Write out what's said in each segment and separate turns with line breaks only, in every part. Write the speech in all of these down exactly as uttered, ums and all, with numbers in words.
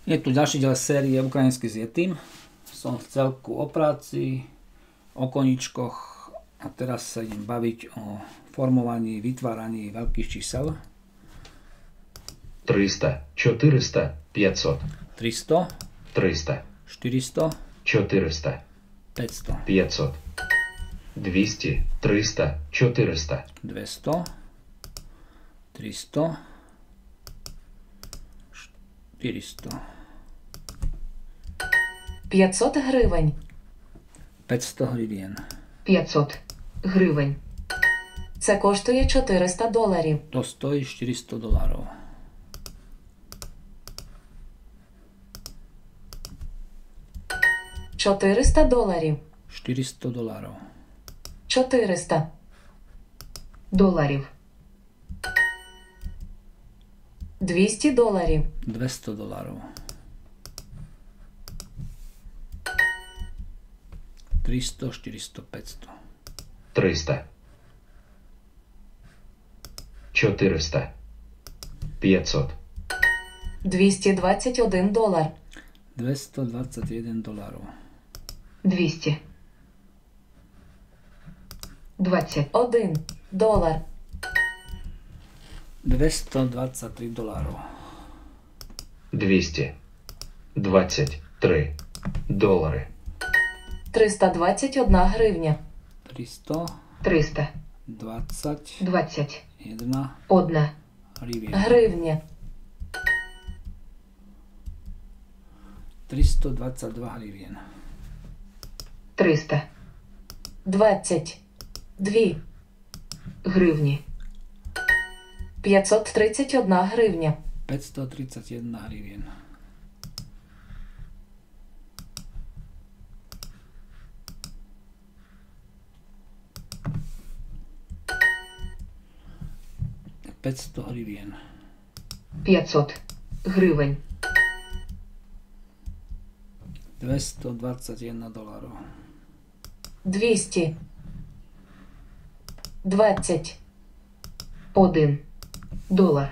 Je tu ďalší diel série Ukrajinský s Yetim. Som v celku o práci, o koničkoch a teraz sa idem baviť o formovaní, vytváraní veľkých čísel.
триста, четыреста, пятьсот.
tristo,
триста,
štyristo,
четыреста,
päťsto,
пятьсот. двести, триста, четыреста.
dvesto, tristo, štyristo.
пятьсот гривень.
päťsto гривен.
пятьсот гривень. Це коштує чотириста доларів.
To stojí štyristo dolárov.
чотириста доларів.
štyristo dolárov.
чотириста доларів. двісті доларів.
dvesto dolárov. tristo, štyristo, päťsto.
триста, четыреста, пятьсот.
двісті двадцять один долар.
dvestodvadsaťjeden dolárov.
двісті двадцять один долар.
dvestodvadsaťtri dolárov.
двести двадцать три доллара.
триста двадцять одна гривня.
tristo
триста
dvadsať
двадцять
jedna
одна
гривен.
гривня.
tristodvadsaťdva гривен.
триста двадцять дві гривні. п'ятсот тридцять одна гривня.
päťstotridsaťjeden гривен. päťsto гривен.
п'ятсот гривень.
dvestodvadsaťjeden dolárov.
двісті двадцять один долар.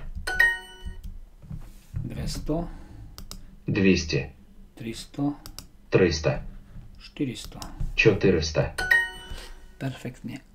dvesto,
двести,
tristo,
триста,
štyristo.
четыреста.
Perfektne.